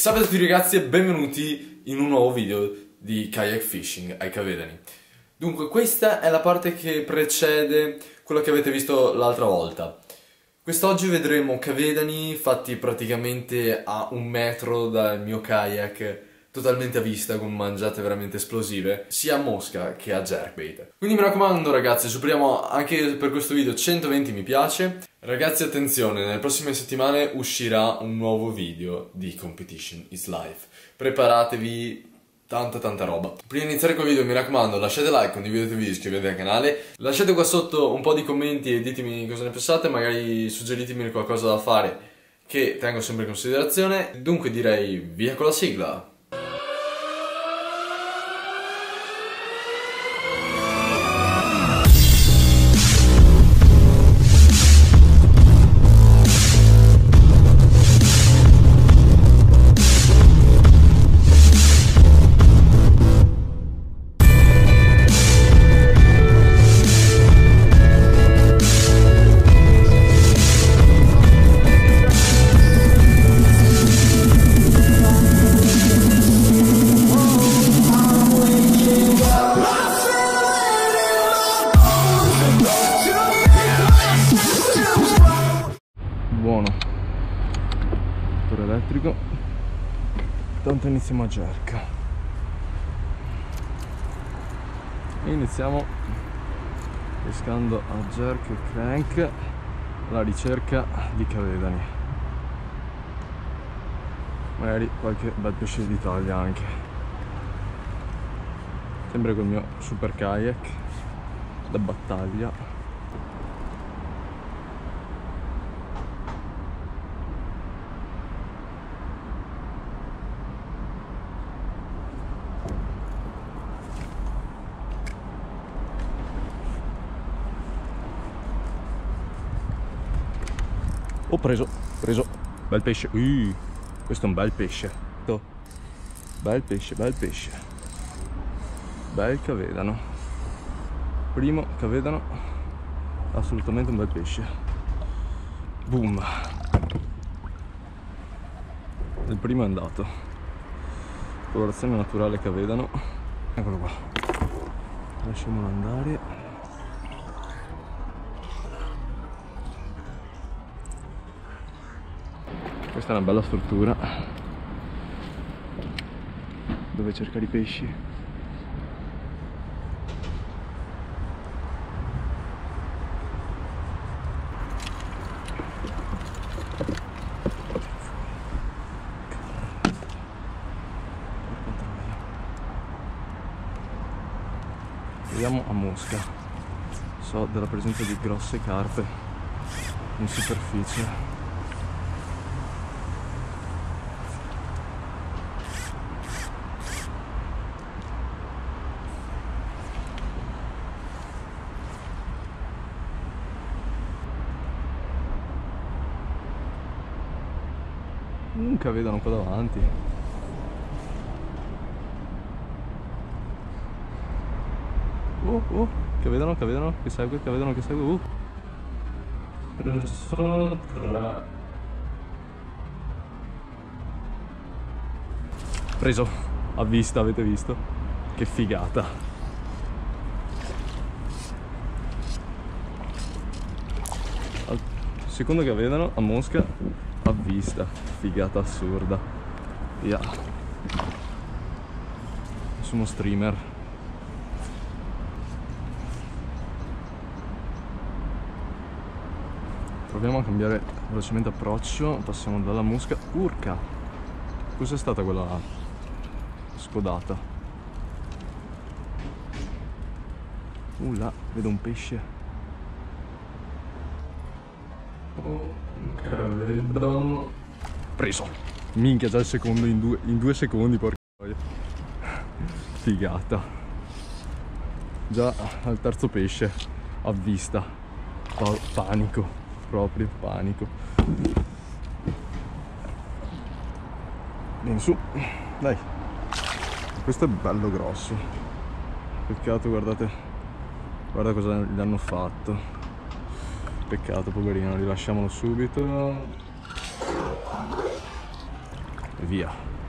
Salve a tutti ragazzi e benvenuti in un nuovo video di kayak fishing ai Cavedani. Dunque, questa è la parte che precede quello che avete visto l'altra volta. Quest'oggi vedremo Cavedani fatti praticamente a 1 metro dal mio kayak, totalmente a vista, con mangiate veramente esplosive, sia a mosca che a jerkbait. Quindi mi raccomando ragazzi, superiamo anche per questo video 120 mi piace. Ragazzi attenzione, nelle prossime settimane uscirà un nuovo video di Competition is Life. Preparatevi tanta roba. Prima di iniziare col video mi raccomando, lasciate like, condividete il video, iscrivetevi al canale. Lasciate qua sotto un po' di commenti e ditemi cosa ne pensate, magari suggeritemi qualcosa da fare che tengo sempre in considerazione. Dunque direi via con la sigla. Buono, motore elettrico, tanto iniziamo a jerk e iniziamo pescando a jerk e crank alla ricerca di Cavedani, magari qualche bel pesce d'Italia anche, sempre col mio super kayak da battaglia. Ho preso, bel pesce, questo è un bel pesce, bel pesce, bel Cavedano, primo Cavedano, assolutamente un bel pesce, boom, il primo è andato, colorazione naturale Cavedano, eccolo qua, lasciamolo andare. Questa è una bella struttura dove cercare i pesci. Vediamo a mosca. So della presenza di grosse carpe in superficie. Un Cavedano qua davanti. Cavedano che segue, Preso, a vista, avete visto? Che figata. Secondo Cavedano a mosca a vista, figata assurda. Via. Sono streamer. Proviamo a cambiare velocemente approccio. Passiamo dalla mosca. Urca! Cos'è stata quella scodata? Là, vedo un pesce. Preso. Minchia, già il secondo in due secondi, porca voglia. Figata. Già al terzo pesce a vista. Panico, proprio panico. Vieni su, dai. Questo è bello grosso. Peccato, guardate. Guarda cosa gli hanno fatto. Peccato, poverino, rilasciamolo subito. E via.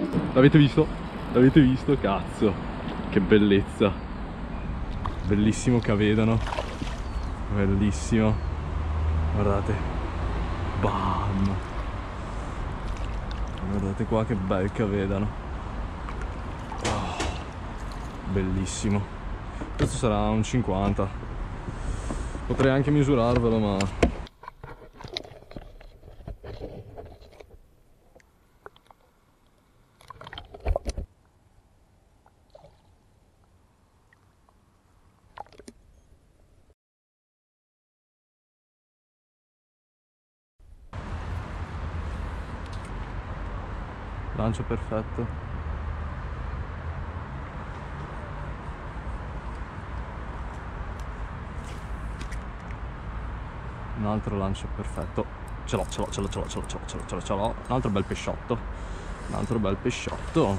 L'avete visto? L'avete visto? Cazzo, che bellezza. Bellissimo cavedano. Bellissimo. Guardate. Bam. Guardate qua che bel cavedano. Oh, bellissimo. Questo sarà un 50. Potrei anche misurarvelo, ma... Lancio perfetto. Un altro lancio perfetto. Ce l'ho. Un altro bel pesciotto. Un altro bel pesciotto.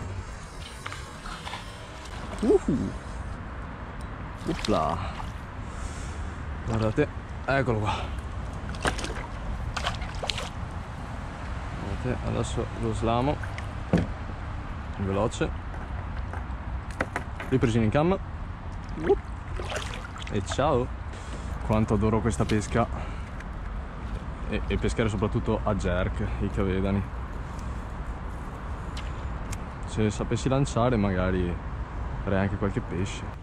Upla. Guardate, eccolo qua. Guardate, adesso lo slamo. Veloce, ripresina in cam e ciao. Quanto adoro questa pesca e pescare soprattutto a jerk i cavedani. Se sapessi lanciare magari farei anche qualche pesce.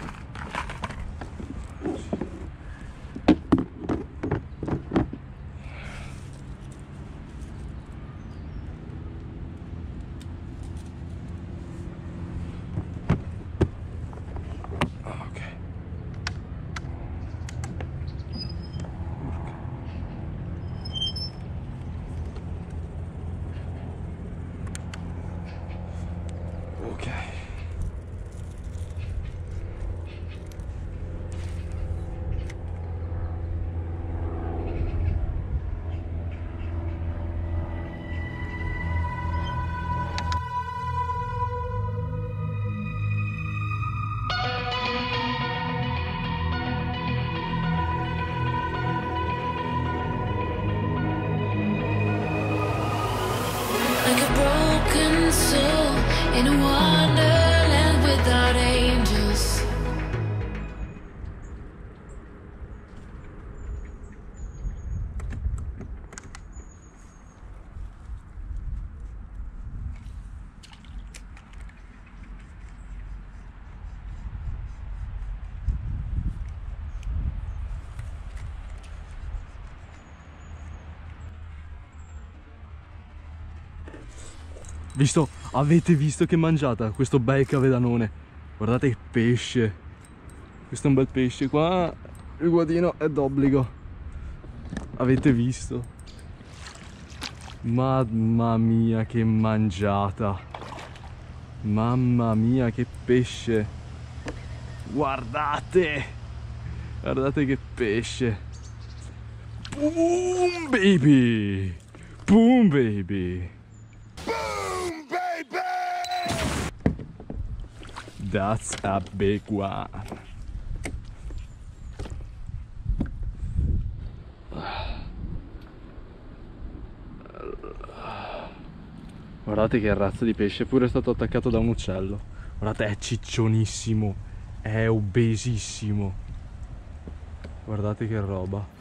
Ok. Like a broken soul in a wonderland without angels. Visto? Avete visto che mangiata questo bel cavedanone? Guardate che pesce. Questo è un bel pesce qua. Il guadino è d'obbligo. Avete visto? Mamma mia che mangiata. Mamma mia che pesce. Guardate. Guardate che pesce. Boom baby. Boom baby. That's a big one. Guardate che razza di pesce, pure è stato attaccato da un uccello. Guardate, è ciccionissimo, è obesissimo. Guardate che roba.